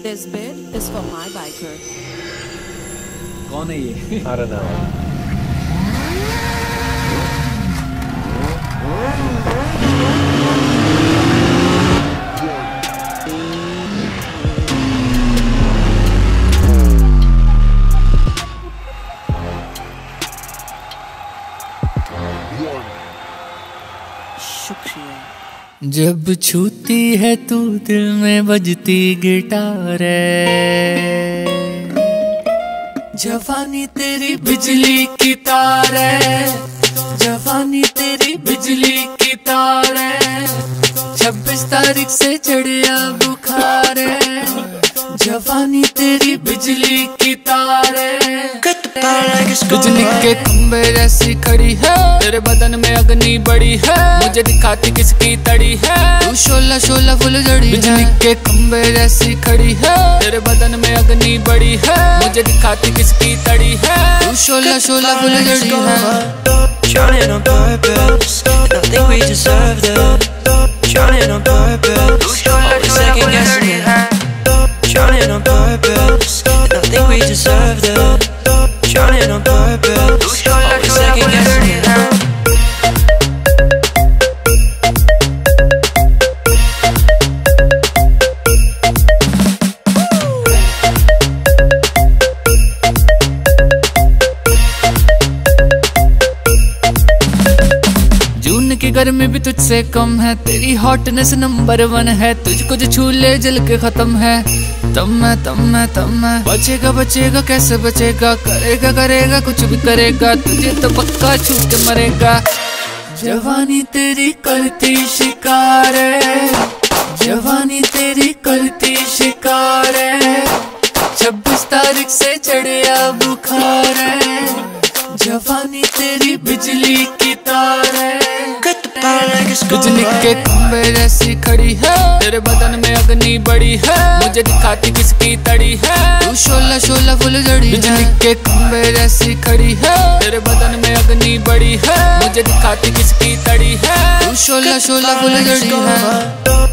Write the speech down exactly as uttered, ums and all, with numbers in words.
This bit is for my biker. कौन है ये? I don't know. शुक्रिया। जब छूती है तू दिल में बजती गिटार है, जवानी तेरी बिजली की तार है, जवानी तेरी बिजली की तार है, छब्बीस तारीख से चढ़िया बुखार है, जवानी तेरी बिजली की तार है, बिजली के खंबे जैसी खड़ी है, तेरे बदन में अग्नि बड़ी है, मुझे दिखाती किसकी तड़ी है, तू शोला शोला फुलझड़ी है। बिजली के खंबे जैसी खड़ी है, तेरे बदन में अग्नि बड़ी है, मुझे दिखाती किसकी तड़ी है, तू शोला शोला फुलझड़ी है। Trying on purpose, and I think we deserve that. Trying on purpose, always second guessing it. Trying on purpose, and I think we deserve that. Trying on purpose, always second guessing it. जून की गर्मी भी तुझसे कम है, तेरी hotness number one है, तुझको जो छू ले जल के खत्म है, तम मैं तम मैं तम मैं बचेगा बचेगा कैसे बचेगा, करेगा करेगा कुछ भी करेगा, तुझे तो पक्का छू के मरेगा। जवानी तेरी करती शिकार है, जवानी तेरी करती शिकार है, छब्बीस तारीख से चढ़िया बुखार है, जवानी तेरी बिजली की तार है, बिजली के खंबे जैसी खड़ी है, तेरे बदन में अग्नि बड़ी है, मुझे दिखाती किसकी तड़ी है, तू शोला शोला फुलझड़ी है। बिजली के खंबे जैसी खड़ी है, तेरे बदन में अग्नि बड़ी है, मुझे दिखाती किसकी तड़ी है, तू शोला शोला फुलझड़ी है।